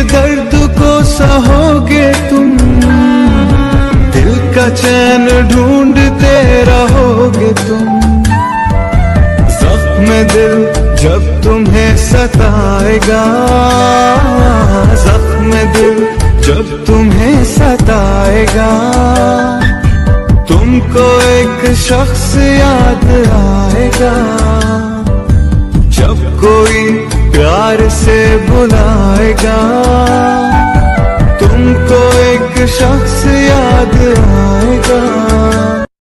दर्द को सहोगे तुम, दिल का चैन ढूंढते रहोगे तुम। जख्म दिल जब तुम्हें सताएगा, जख्म दिल जब तुम्हें सताएगा, तुमको एक शख्स याद आएगा। जब कोई प्यार से बुलाएगा, तुमको एक शख्स याद आएगा।